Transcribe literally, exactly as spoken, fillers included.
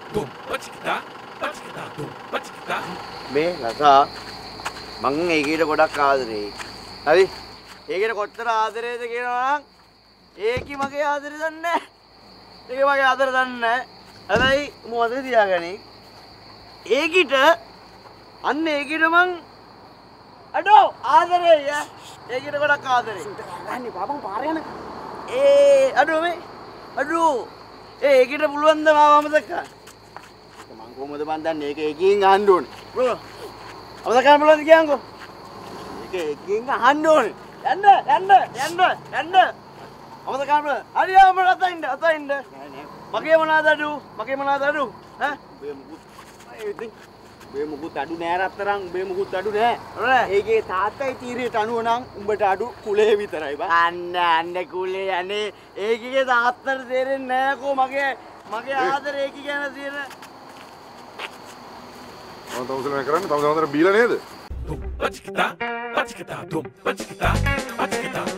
මේ ලතා මං ඒකීට ගොඩක් ආදරේ. හරි. ඒකීට කොච්චර ආදරේද කියනවා නම් ඒකි මගේ ආදරේ දන්නේ නැහැ. ඒක මගේ ආදරේ දන්නේ නැහැ. හැබැයි මොකද තියාගනි. ඒකීට අන්න ඒකීට මං අඩෝ ආදරේ යා. ඒකීට ගොඩක් ආදරේ. අනේ බබන් පාර යන. ඒ අඩෝ මේ අඩෝ ඒ ඒකීට පුළුවන් ද මාව අමතක කරන්න? මං කොහොමද මන් දන්නේ ඒක ඒකෙන් අහන්න ඕනේ. බ්‍රෝ අමතක කරන්න පුළුවන්ද කියන්කෝ? ඒක ඒකෙන් අහන්න ඕනේ. යන්න යන්න යන්න යන්න. අමතක කරන්න. හරි ආම අතින්ද අතින්ද. මගේ මොනවාද අඩු? මගේ මොනවාද අඩු? ඈ? උඹේ මුකුත් උඹේ මුකුත් අඩු නෑ රත්තරන්. උඹේ මුකුත් අඩු නෑ. ඒකේ තාත්තයි තීරයට අනුව නම් උඹට අඩු කුලේ විතරයි බා. අන්න අන්න කුලේ අනේ ඒකේ තාත්තට තේරෙන්නේ නෑකෝ මගේ මගේ ආදරේ ඒකේ ගැන තියෙන. මම තවසල කරන්නේ තව තවතර බීලා නේද? Tum, pachikita, pachikita, tum, pachikita, pachikita.